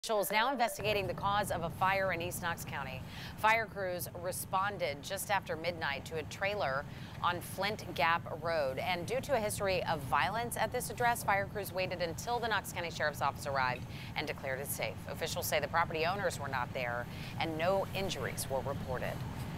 Officials now investigating the cause of a fire in East Knox County. Fire crews responded just after midnight to a trailer on Flint Gap Road. And due to a history of violence at this address, fire crews waited until the Knox County Sheriff's Office arrived and declared it safe. Officials say the property owners were not there and no injuries were reported.